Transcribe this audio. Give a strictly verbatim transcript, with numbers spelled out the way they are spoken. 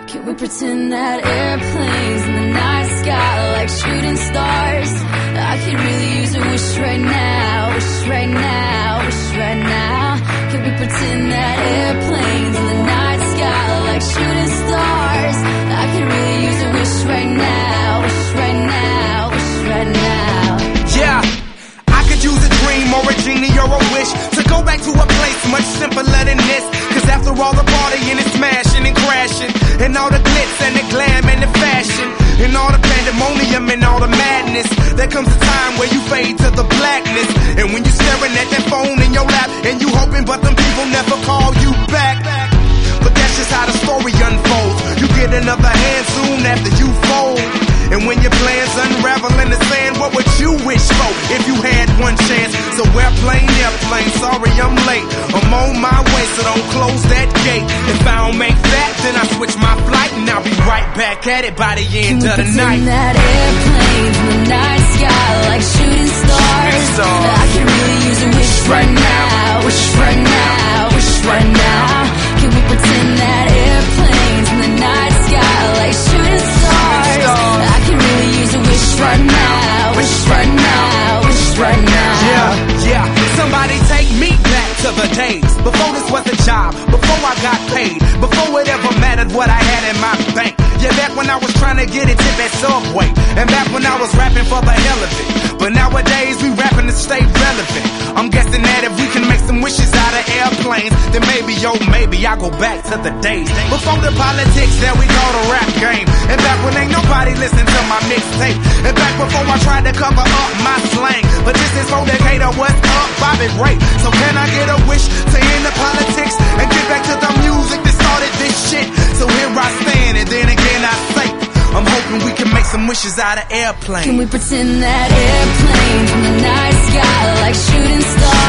Can we pretend that airplanes in the night sky like shooting stars? I could really use a wish right now, wish right now, wish right now. Can we pretend that airplanes in the night sky like shooting stars? I could really use a wish right now, wish right now, wish right now. Yeah, I could use a dream or a genie or a wish to go back to a place much simpler than this. Cause after all the partying and smashing and crashing, and all the glitz and the glam and the fashion, and all the pandemonium and all the madness, there comes a time where you fade to the blackness. And when you're staring at that phone in your lap, and you hoping but them people never call you back. But that's just how the story unfolds. You get another hand soon after you fold. And when your plans unravel in the sand, what would you wish for if you had one chance? So airplane, airplane, sorry I'm late. I'm on my way, so don't close that gate. If I don't make that, then I switch my flight, and I'll be right back at it by the end of the night. Can we pretend that airplanes in the night sky like shooting stars? I can really use a wish right now, wish right now, wish right now. Can we pretend that airplanes in the night sky like shooting stars? I can really use a wish right now, wish right now, wish right now. Yeah, yeah, somebody take me back to the days before this was a job, before I got paid, before it ever mattered what I had in my bank. Yeah, back when I was trying to get a tip at Subway, and back when I was rapping for the hell of it. But nowadays we rapping to stay relevant. I'm guessing that if we can make some wishes out of airplanes, then maybe, yo, maybe I'll go back to the days before the politics that we call the rap game, and back when ain't nobody listen to my mixtape, and back before I tried to cover up my slang. But this is for Decatur, what's up, Bobby Ray? So can I get a wish to end the politics and get back to the music that started this shit? So here I stand, and then again I say, I'm hoping we can make some wishes out of airplanes. Can we pretend that airplanes in the night sky like shooting stars?